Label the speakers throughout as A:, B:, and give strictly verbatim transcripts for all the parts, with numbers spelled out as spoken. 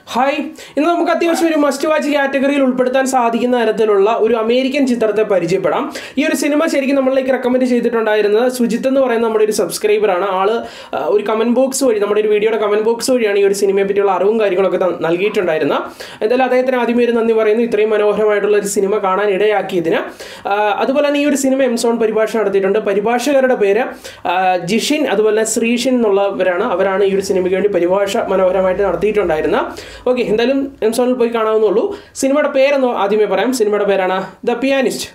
A: Hi, ഇന്ന് നമുക്ക് അത്യാവശ്യം ഒരു മസ്റ്റ് വാച്ച് കാറ്റഗറിയിൽ ഉൾപ്പെടുത്താൻ സാധിക്കുന്ന തരത്തിലുള്ള ഒരു അമേരിക്കൻ ചിത്രത്തെ പരിചയപ്പെടാം. ഈ ഒരു സിനിമ ശരിക്കും നമ്മളിലേക്ക് റെക്കമെൻഡ് ചെയ്തിട്ടുണ്ടായിരുന്നത് സുജിത്ത് എന്ന് പറയുന്ന നമ്മുടെ ഒരു സബ്സ്ക്രൈബറാണ്. ആള് ഒരു കമന്റ് ബോക്സ് വഴി, നമ്മുടെ ഒരു വീഡിയോയുടെ കമന്റ് ബോക്സ് വഴിയാണ് ഈ ഒരു സിനിമയെ പറ്റിയുള്ള അറിവും കാര്യങ്ങളൊക്കെ നൽകിയിട്ടുണ്ടായിരുന്നത്. എന്തായാലും അദ്ദേഹത്തിന് ആദ്യമേ ഒരു നന്ദി പറയുന്നു, ഇത്രയും മനോഹരമായിട്ടുള്ള ഒരു സിനിമ കാണാൻ ഇടയാക്കിയതിന്. അതുപോലെ തന്നെ ഈ ഒരു സിനിമ എംസോൺ പരിഭാഷ നടത്തിയിട്ടുണ്ട്. പരിഭാഷകരുടെ പേര് ജിഷിൻ അതുപോലെ തന്നെ ശ്രീഷിൻ എന്നുള്ളവരാണ്. അവരാണ് ഈ ഒരു സിനിമയ്ക്ക് വേണ്ടി പരിഭാഷ മനോഹരമായിട്ട് നടത്തിയിട്ടുണ്ടായിരുന്നത്. ഓക്കെ, എന്തായാലും എംസോണിൽ പോയി കാണാവുന്നുള്ളൂ. സിനിമയുടെ പേരെന്ന് ആദ്യമേ പറയാം. സിനിമയുടെ പേരാണ് ദ പിയാനിസ്റ്റ്.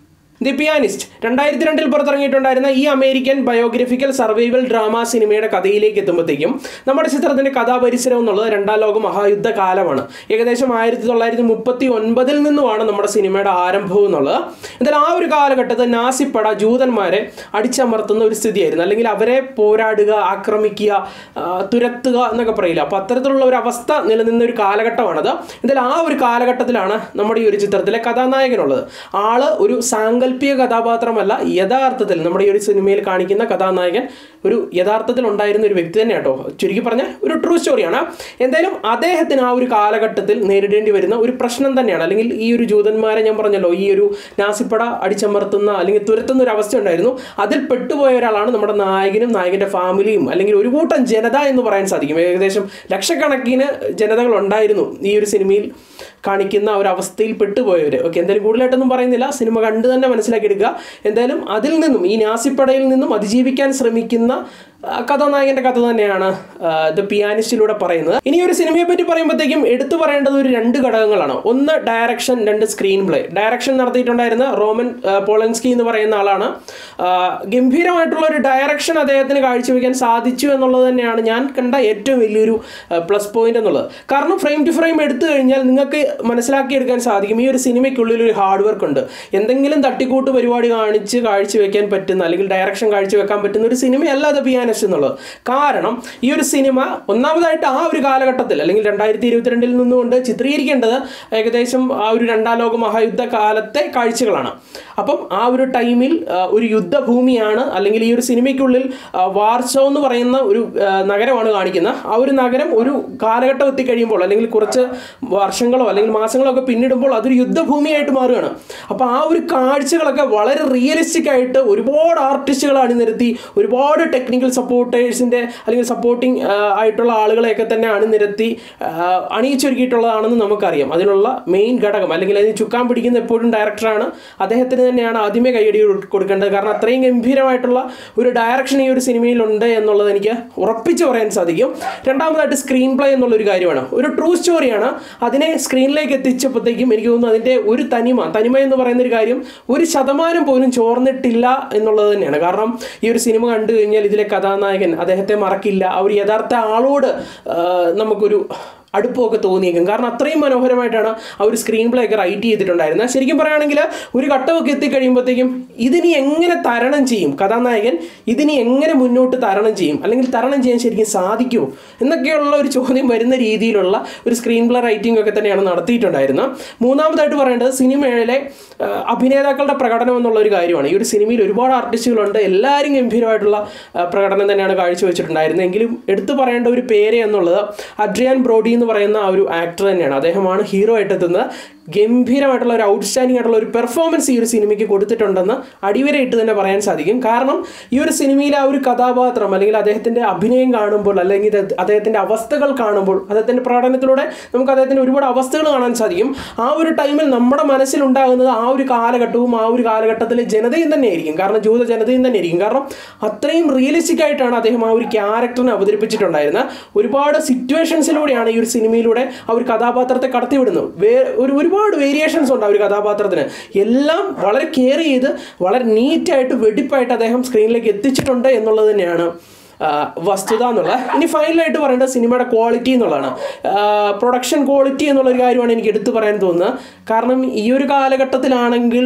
A: ദി പിയാനിസ്റ്റ് രണ്ടായിരത്തി രണ്ടിൽ പുറത്തിറങ്ങിയിട്ടുണ്ടായിരുന്ന ഈ അമേരിക്കൻ ബയോഗ്രഫിക്കൽ സർവൈവൽ ഡ്രാമ സിനിമയുടെ കഥയിലേക്ക് എത്തുമ്പോഴത്തേക്കും നമ്മുടെ ചിത്രത്തിൻ്റെ കഥാപരിസരം എന്നുള്ളത് രണ്ടാം ലോക മഹായുദ്ധ കാലമാണ്. ഏകദേശം ആയിരത്തി തൊള്ളായിരത്തി മുപ്പത്തി ഒൻപതിൽ നിന്നുമാണ് നമ്മുടെ സിനിമയുടെ ആരംഭവും എന്നുള്ളത്. എന്നാൽ ആ ഒരു കാലഘട്ടത്തിൽ നാസിപ്പട ജൂതന്മാരെ അടിച്ചമർത്തുന്ന ഒരു സ്ഥിതിയായിരുന്നു, അല്ലെങ്കിൽ അവരെ പോരാടുക, ആക്രമിക്കുക, തുരത്തുക എന്നൊക്കെ പറയില്ല. അപ്പോൾ അത്തരത്തിലുള്ള ഒരു അവസ്ഥ നിലനിന്ന ഒരു കാലഘട്ടമാണത്. എന്തായാലും ആ ഒരു കാലഘട്ടത്തിലാണ് നമ്മുടെ ഈ ഒരു ചിത്രത്തിലെ കഥാനായകനുള്ളത്. ആള് ഒരു സാങ്കല്പിക കഥാപാത്രമല്ല, യഥാർത്ഥത്തിൽ നമ്മുടെ ഈ ഒരു സിനിമയിൽ കാണിക്കുന്ന കഥാനായകൻ ഒരു യഥാർത്ഥത്തിൽ ഉണ്ടായിരുന്ന ഒരു വ്യക്തി തന്നെ കേട്ടോ. ചുരുക്കി പറഞ്ഞ ഒരു ട്രൂ സ്റ്റോറിയാണ്. എന്തായാലും അദ്ദേഹത്തിന് ആ ഒരു കാലഘട്ടത്തിൽ നേരിടേണ്ടി വരുന്ന ഒരു പ്രശ്നം തന്നെയാണ്, അല്ലെങ്കിൽ ഈ ഒരു ജൂതന്മാരെ ഞാൻ പറഞ്ഞല്ലോ, ഈ ഒരു നാസിപ്പട അടിച്ചമർത്തുന്ന അല്ലെങ്കിൽ തുരത്തുന്ന ഒരു അവസ്ഥ ഉണ്ടായിരുന്നു. അതിൽ പെട്ടുപോയ ഒരാളാണ് നമ്മുടെ നായകനും നായകൻ്റെ ഫാമിലിയും, അല്ലെങ്കിൽ ഒരു കൂട്ടം ജനത എന്ന് പറയാൻ സാധിക്കും. ഏകദേശം ലക്ഷക്കണക്കിന് ജനതകൾ ഉണ്ടായിരുന്നു ഈ ഒരു സിനിമയിൽ കാണിക്കുന്ന ഒരു അവസ്ഥയിൽ പെട്ടുപോയവർ. ഓക്കെ, എന്തായാലും കൂടുതലായിട്ടൊന്നും പറയുന്നില്ല, സിനിമ കണ്ട് തന്നെ മനസ്സിലാക്കി എടുക്കുക. എന്തായാലും അതിൽ നിന്നും, ഈ നാസിപ്പടയിൽ നിന്നും അതിജീവിക്കാൻ ശ്രമിക്കുന്ന കഥാനായകൻ്റെ കഥ തന്നെയാണ് ദ പിയാനിസ്റ്റിലൂടെ പറയുന്നത്. ഇനി ഒരു സിനിമയെ പറ്റി പറയുമ്പോഴത്തേക്കും എടുത്തു പറയേണ്ടത് ഒരു രണ്ട് ഘടകങ്ങളാണ്. ഒന്ന് ഡയറക്ഷൻ, രണ്ട് സ്ക്രീൻ പ്ലേ. ഡയറക്ഷൻ നടത്തിയിട്ടുണ്ടായിരുന്ന റോമൻ പോളൻസ്കി എന്ന് പറയുന്ന ആളാണ്. ഗംഭീരമായിട്ടുള്ള ഒരു ഡയറക്ഷൻ അദ്ദേഹത്തിന് കാഴ്ചവെക്കാൻ സാധിച്ചു എന്നുള്ളത് തന്നെയാണ് ഞാൻ കണ്ട ഏറ്റവും വലിയൊരു പ്ലസ് പോയിന്റ് എന്നുള്ളത്. കാരണം ഫ്രെയിം ടു ഫ്രെയിം എടുത്തു കഴിഞ്ഞാൽ നിങ്ങൾക്ക് മനസ്സിലാക്കിയെടുക്കാൻ സാധിക്കും ഈ ഒരു സിനിമയ്ക്കുള്ളിൽ ഒരു ഹാർഡ് വർക്ക് ഉണ്ട്. എന്തെങ്കിലും തട്ടിക്കൂട്ട് പരിപാടി കാണിച്ച് കാഴ്ചവെക്കാൻ പറ്റുന്ന, അല്ലെങ്കിൽ ഡയറക്ഷൻ കാഴ്ചവെക്കാൻ പറ്റുന്ന ഒരു സിനിമയല്ല ദ പിയാനിസ്റ്റ് എന്നുള്ളത്. കാരണം ഈ ഒരു സിനിമ ഒന്നാമതായിട്ട് ആ ഒരു കാലഘട്ടത്തിൽ, അല്ലെങ്കിൽ രണ്ടായിരത്തി ഇരുപത്തിരണ്ടിൽ നിന്നുകൊണ്ട് ചിത്രീകരിക്കേണ്ടത് ഏകദേശം ആ ഒരു രണ്ടാം ലോക മഹായുദ്ധ കാലത്തെ കാഴ്ചകളാണ്. അപ്പം ആ ഒരു ടൈമിൽ ഒരു യുദ്ധഭൂമിയാണ്, അല്ലെങ്കിൽ ഈ ഒരു സിനിമയ്ക്കുള്ളിൽ വാർസോ എന്ന് പറയുന്ന ഒരു നഗരമാണ് കാണിക്കുന്നത്. ആ ഒരു നഗരം ഒരു കാലഘട്ടം എത്തിക്കഴിയുമ്പോൾ, അല്ലെങ്കിൽ കുറച്ച് വർഷങ്ങളോ അല്ലെങ്കിൽ മാസങ്ങളോ ഒക്കെ പിന്നിടുമ്പോൾ അതൊരു യുദ്ധഭൂമിയായിട്ട് മാറുകയാണ്. അപ്പോൾ ആ ഒരു കാഴ്ചകളൊക്കെ വളരെ റിയലിസ്റ്റിക് ആയിട്ട് ഒരുപാട് ആർട്ടിസ്റ്റുകൾ അണിനിരത്തി, ഒരുപാട് ടെക്നിക്കൽ സപ്പോർട്ടേഴ്സിൻ്റെ അല്ലെങ്കിൽ സപ്പോർട്ടിങ് ആയിട്ടുള്ള ആളുകളെയൊക്കെ തന്നെ അണിനിരത്തി അണിയിച്ചൊരുക്കിയിട്ടുള്ളതാണെന്ന് നമുക്കറിയാം. അതിനുള്ള മെയിൻ ഘടകം, അല്ലെങ്കിൽ അതിന് ചുക്കാൻ പിടിക്കുന്ന എപ്പോഴും ഡയറക്ടറാണ്. അദ്ദേഹത്തിന് തന്നെയാണ് ആദ്യമേ കൈയടി കൊടുക്കേണ്ടത്. കാരണം അത്രയും ഗംഭീരമായിട്ടുള്ള ഒരു ഡയറക്ഷൻ ഈ ഒരു സിനിമയിലുണ്ട് എന്നുള്ളത് എനിക്ക് ഉറപ്പിച്ച് പറയാൻ സാധിക്കും. രണ്ടാമതായിട്ട് സ്ക്രീൻ പ്ലേ എന്നുള്ളൊരു കാര്യമാണ്. ഒരു ട്രൂ സ്റ്റോറിയാണ്. അതിനെ സ്ക്രീനിലേക്ക് എത്തിച്ചപ്പോഴത്തേക്കും എനിക്ക് തോന്നുന്നു അതിൻ്റെ ഒരു തനിമ തനിമ എന്ന് പറയുന്നൊരു കാര്യം ഒരു ശതമാനം പോലും ചോർന്നിട്ടില്ല എന്നുള്ളത് തന്നെയാണ്. കാരണം ഈ ഒരു സിനിമ കണ്ടു കഴിഞ്ഞാൽ ഇതിലെ കഥാനായകൻ അദ്ദേഹത്തെ മറക്കില്ല. ആ ഒരു യഥാർത്ഥ ആളോട് നമുക്കൊരു അടുപ്പമൊക്കെ തോന്നിയേക്കും. കാരണം അത്രയും മനോഹരമായിട്ടാണ് ആ ഒരു സ്ക്രീൻ പ്ലേ ഒക്കെ റൈറ്റ് ചെയ്തിട്ടുണ്ടായിരുന്നത്. ശരിക്കും പറയുകയാണെങ്കിൽ ഒരു ഘട്ടമൊക്കെ എത്തിക്കഴിയുമ്പോഴത്തേക്കും ഇതിനി എങ്ങനെ തരണം ചെയ്യും കഥാനായകൻ, ഇതിനി എങ്ങനെ മുന്നോട്ട് തരണം ചെയ്യും, അല്ലെങ്കിൽ തരണം ചെയ്യാൻ ശരിക്കും സാധിക്കുമോ എന്നൊക്കെയുള്ള ഒരു ചോദ്യം വരുന്ന രീതിയിലുള്ള ഒരു സ്ക്രീൻ പ്ലേ റൈറ്റിംഗ് ഒക്കെ തന്നെയാണ് നടത്തിയിട്ടുണ്ടായിരുന്നത്. മൂന്നാമതായിട്ട് പറയേണ്ടത് സിനിമയിലെ അഭിനേതാക്കളുടെ പ്രകടനം എന്നുള്ള ഒരു കാര്യമാണ്. ഈ ഒരു സിനിമയിൽ ഒരുപാട് ആർട്ടിസ്റ്റുകളുണ്ട്, എല്ലാവരും ഗംഭീരമായിട്ടുള്ള പ്രകടനം തന്നെയാണ് കാഴ്ചവെച്ചിട്ടുണ്ടായിരുന്നത്. എങ്കിലും എടുത്തു പറയേണ്ട ഒരു പേര് എന്നുള്ളത് അഡ്രിയൻ ബ്രോഡി എന്ന് പറയുന്ന ആ ഒരു ആക്ടർ തന്നെയാണ്. അദ്ദേഹമാണ് ഹീറോ ആയിട്ട് എത്തുന്നത്. ഗംഭീരമായിട്ടുള്ള ഒരു ഔട്ട്സ്റ്റാൻഡിംഗ് ആയിട്ടുള്ള ഒരു പെർഫോമൻസ് ഈ ഒരു സിനിമയ്ക്ക് കൊടുത്തിട്ടുണ്ടെന്ന് അടിവരയിട്ട് തന്നെ പറയാൻ സാധിക്കും. കാരണം ഈ ഒരു സിനിമയിലെ ആ ഒരു കഥാപാത്രം, അല്ലെങ്കിൽ അദ്ദേഹത്തിൻ്റെ അഭിനയം കാണുമ്പോൾ, അല്ലെങ്കിൽ അദ്ദേഹത്തിൻ്റെ അവസ്ഥകൾ കാണുമ്പോൾ, അദ്ദേഹത്തിൻ്റെ പ്രകടനത്തിലൂടെ നമുക്ക് അദ്ദേഹത്തിൻ്റെ ഒരുപാട് അവസ്ഥകൾ കാണാൻ സാധിക്കും. ആ ഒരു ടൈമിൽ നമ്മുടെ മനസ്സിലുണ്ടാകുന്നത് ആ ഒരു കാലഘട്ടവും ആ ഒരു കാലഘട്ടത്തിലെ ജനതയും തന്നെയായിരിക്കും. കാരണം ജൂത ജനതയും തന്നെയായിരിക്കും. കാരണം അത്രയും റിയലിസ്റ്റിക് ആയിട്ടാണ് അദ്ദേഹം ആ ഒരു ക്യാരക്ടറിനെ അവതരിപ്പിച്ചിട്ടുണ്ടായിരുന്നത്. ഒരുപാട് സിറ്റുവേഷൻസിലൂടെയാണ് ഈ ഒരു സിനിമയിലൂടെ ആ ഒരു കഥാപാത്രത്തെ കടത്തിവിടുന്നത്. വേ ഒരു ഒരുപാട് വേരിയേഷൻസ് ഉണ്ട് ആ ഒരു കഥാപാത്രത്തിന്. എല്ലാം വളരെ കെയർ ചെയ്ത് വളരെ നീറ്റായിട്ട് വെടിപ്പായിട്ട് അദ്ദേഹം സ്ക്രീനിലേക്ക് എത്തിച്ചിട്ടുണ്ട് എന്നുള്ളത് തന്നെയാണ് വസ്തുത എന്നുള്ളത്. ഇനി ഫൈനലായിട്ട് പറയേണ്ടത് സിനിമയുടെ ക്വാളിറ്റി എന്നുള്ളതാണ്. പ്രൊഡക്ഷൻ ക്വാളിറ്റി എന്നുള്ളൊരു കാര്യമാണ് എനിക്ക് എടുത്തു പറയാൻ തോന്നുന്നത്. കാരണം ഈ ഒരു കാലഘട്ടത്തിലാണെങ്കിൽ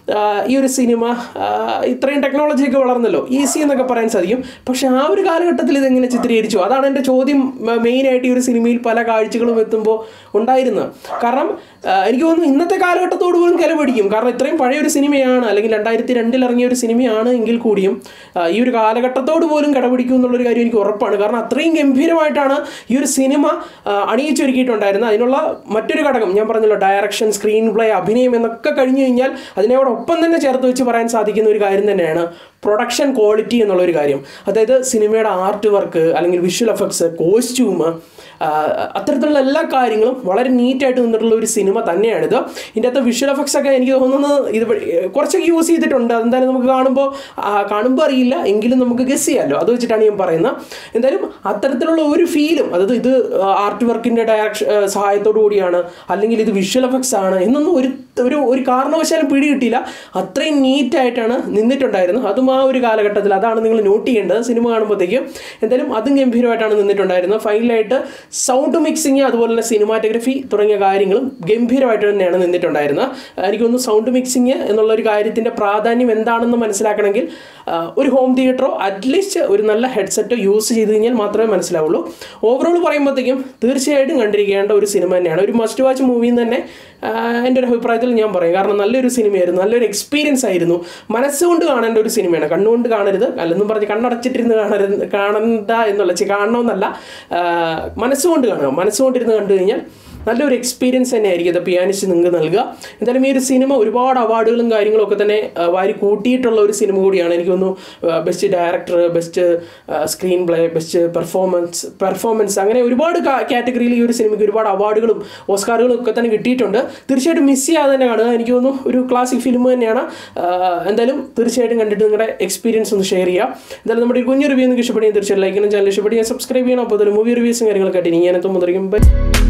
A: ഈ ഒരു സിനിമ ഇത്രയും ടെക്നോളജിയൊക്കെ വളർന്നല്ലോ, ഈസി എന്നൊക്കെ പറയാൻ സാധിക്കും. പക്ഷെ ആ ഒരു കാലഘട്ടത്തിൽ ഇതെങ്ങനെ ചിത്രീകരിച്ചു? അതാണ് എൻ്റെ ചോദ്യം മെയിനായിട്ട് ഈ ഒരു സിനിമയിൽ പല കാഴ്ചകളും എത്തുമ്പോൾ ഉണ്ടായിരുന്നത്. കാരണം എനിക്ക് തോന്നുന്നു ഇന്നത്തെ കാലഘട്ടത്തോട് പോലും കില പിടിക്കും. കാരണം ഇത്രയും പഴയൊരു സിനിമയാണ്, അല്ലെങ്കിൽ രണ്ടായിരത്തി രണ്ടിൽ ഇറങ്ങിയ ഒരു സിനിമയാണ് എങ്കിൽ കൂടിയും ഈ ഒരു കാലഘട്ടത്തോട് പോലും കിടപിടിക്കും എന്നുള്ളൊരു കാര്യം എനിക്ക് ഉറപ്പാണ്. കാരണം അത്രയും ഗംഭീരമായിട്ടാണ് ഈ ഒരു സിനിമ അണിയിച്ചൊരുക്കിയിട്ടുണ്ടായിരുന്നത്. അതിനുള്ള മറ്റൊരു ഘടകം ഞാൻ പറഞ്ഞല്ലോ, ഡയറക്ഷൻ, സ്ക്രീൻ പ്ലേ, അഭിനയം എന്നൊക്കെ കഴിഞ്ഞു കഴിഞ്ഞാൽ അതിനോടൊപ്പം തന്നെ ചേർത്ത് വെച്ച് പറയാൻ സാധിക്കുന്ന ഒരു കാര്യം തന്നെയാണ് പ്രൊഡക്ഷൻ ക്വാളിറ്റി എന്നുള്ളൊരു കാര്യം. അതായത് സിനിമയുടെ ആർട്ട് വർക്ക്, അല്ലെങ്കിൽ വിഷ്വൽ എഫക്ട്സ്, കോസ്റ്റ്യൂം, അത്തരത്തിലുള്ള എല്ലാ കാര്യങ്ങളും വളരെ നീറ്റായിട്ട് നിന്നിട്ടുള്ള ഒരു സിനിമ തന്നെയാണിത്. ഇതിൻ്റെ അകത്ത് വിഷ്വൽ എഫക്ട്സ് ഒക്കെ എനിക്ക് തോന്നുന്നത് ഇത് കുറച്ചൊക്കെ യൂസ് ചെയ്തിട്ടുണ്ട്. അതെന്തായാലും നമുക്ക് കാണുമ്പോൾ കാണുമ്പോൾ അറിയില്ല, എങ്കിലും നമുക്ക് ഗസ് ചെയ്യാമല്ലോ, അത് വെച്ചിട്ടാണ് ഞാൻ പറയുന്നത്. എന്തായാലും അത്തരത്തിലുള്ള ഒരു ഫീലും, അതായത് ഇത് ആർട്ട് വർക്കിൻ്റെ ഡയറക്ഷൻ സഹായത്തോടു കൂടിയാണ്, അല്ലെങ്കിൽ ഇത് വിഷ്വൽ എഫക്ട്സ് ആണ് എന്നൊന്നും ഒരു ഒരു ഒരു കാരണവശാലും പിടി കിട്ടിയില്ല. അത്രയും നീറ്റായിട്ടാണ് നിന്നിട്ടുണ്ടായിരുന്നത്. അതും ആ ഒരു കാലഘട്ടത്തിൽ, അതാണ് നിങ്ങൾ നോട്ട് ചെയ്യേണ്ടത് സിനിമ കാണുമ്പോഴത്തേക്കും. എന്തായാലും അതും ഗംഭീരമായിട്ടാണ് നിന്നിട്ടുണ്ടായിരുന്നത്. ഫൈനലായിട്ട് സൗണ്ട് മിക്സിങ്, അതുപോലെ തന്നെ സിനിമാറ്റോഗ്രഫി തുടങ്ങിയ കാര്യങ്ങളും ഗംഭീരമായിട്ട് തന്നെയാണ് നിന്നിട്ടുണ്ടായിരുന്നത്. എനിക്കൊന്ന് സൗണ്ട് മിക്സിങ് എന്നുള്ളൊരു കാര്യത്തിൻ്റെ പ്രാധാന്യം എന്താണെന്ന് മനസ്സിലാക്കണമെങ്കിൽ ഒരു ഹോം തിയേറ്ററോ അറ്റ്ലീസ്റ്റ് ഒരു നല്ല ഹെഡ്സെറ്റോ യൂസ് ചെയ്ത് കഴിഞ്ഞാൽ മാത്രമേ മനസ്സിലാവുള്ളൂ. ഓവറോൾ പറയുമ്പോഴത്തേക്കും തീർച്ചയായിട്ടും കണ്ടിരിക്കേണ്ട ഒരു സിനിമ തന്നെയാണ്. ഒരു മസ്റ്റ് വാച്ച് മൂവിന്ന് തന്നെ എൻ്റെ ഒരു അഭിപ്രായത്തിൽ ഞാൻ പറയും. കാരണം നല്ലൊരു സിനിമയായിരുന്നു, നല്ലൊരു എക്സ്പീരിയൻസ് ആയിരുന്നു. മനസ്സുകൊണ്ട് കാണേണ്ട ഒരു സിനിമയാണ്, കണ്ണുകൊണ്ട് കാണരുത്. അല്ലെന്നും പറഞ്ഞ് കണ്ണടച്ചിട്ടിരുന്ന് കാണരുത്, കാണണ്ട എന്നുള്ള കാണണമെന്നല്ല, മനസ്സുകൊണ്ട് കാണുക. മനസ്സുകൊണ്ടിരുന്ന് കണ്ടു കഴിഞ്ഞാൽ നല്ലൊരു എക്സ്പീരിയൻസ് തന്നെ ആയിരിക്കും ഇത് പിയാനിസ്റ്റ് നിങ്ങൾക്ക് നൽകുക. എന്തായാലും ഈ ഒരു സിനിമ ഒരുപാട് അവാർഡുകളും കാര്യങ്ങളും ഒക്കെ തന്നെ വാരി കൂട്ടിയിട്ടുള്ള ഒരു സിനിമ കൂടിയാണ്. എനിക്ക് തോന്നുന്നു best director, best screen play, best performance performance അങ്ങനെ ഒരുപാട് കാറ്റഗറിയിൽ ഈ ഒരു സിനിമയ്ക്ക് ഒരുപാട് അവാർഡുകളും ഓസ്കാറുകളും ഒക്കെ തന്നെ കിട്ടിയിട്ടുണ്ട്. തീർച്ചയായിട്ടും മിസ് ചെയ്യാതെ തന്നെ കാണുക. എനിക്ക് തോന്നുന്നു ഒരു ക്ലാസിക് ഫിലിം തന്നെയാണ്. എന്തായാലും തീർച്ചയായിട്ടും കണ്ടിട്ട് നിങ്ങളുടെ എക്സ്പീരിയൻസ് ഒന്ന് ഷെയർ ചെയ്യുക. എന്തായാലും നമ്മുടെ കുഞ്ഞു റിവ്യൂ നിങ്ങൾക്ക് ഇഷ്ടപ്പെടുകയും തീർച്ചയായും ലൈക്ക് ചെയ്യണം, ചാനൽ ഇഷ്ടപ്പെടുകയും സബ്സ്ക്രൈബ് ചെയ്യണം. അപ്പോൾ അതിൽ മൂവി റിവ്യൂസും കാര്യങ്ങളൊക്കെ ആയിട്ട് ഇനി ഞാനെത്തും മുതലിക്കും. ബൈ.